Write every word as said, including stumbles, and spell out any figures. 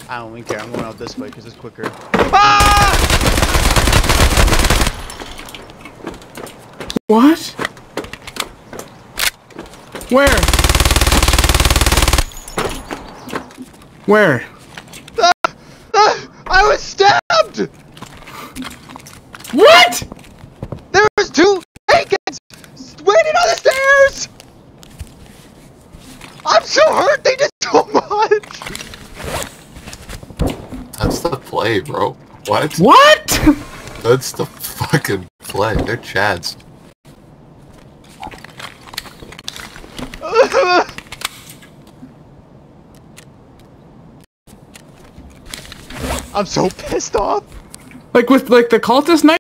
I don't even care. I'm going out this way because it's quicker. Ah! What? Where? Where? Ah! Ah! I was stabbed! What? There was two kids waiting on the stairs! I'm so hurt, they did so much! That's the play, bro. What? What? That's the fucking play. They're Chads. I'm so pissed off. Like with like the cultist knife?